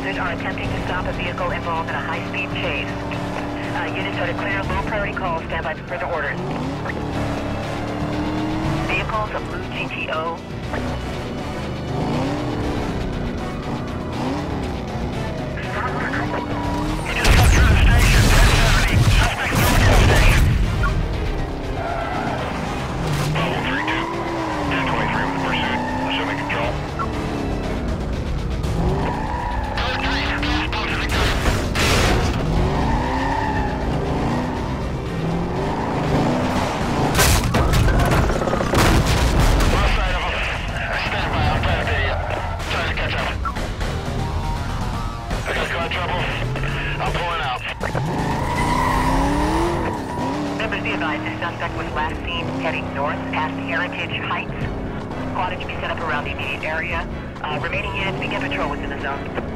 pursuit are attempting to stop a vehicle involved in a high-speed chase. Units are to clear low priority calls. Stand by for further orders. Vehicles, a blue GTO. You just got through the station, 1070. Suspect north of the station. Level 3-2. 1023 with pursuit. Assuming control. Code 3, gas positive. Lost sight of him. Stand by, I'll try to video. Trying to catch up. I got car trouble. I'm pulling out. Members, be advised, the suspect was last seen heading north past Heritage Heights. Squadron to be set up around the immediate area. Remaining units begin patrol within the zone.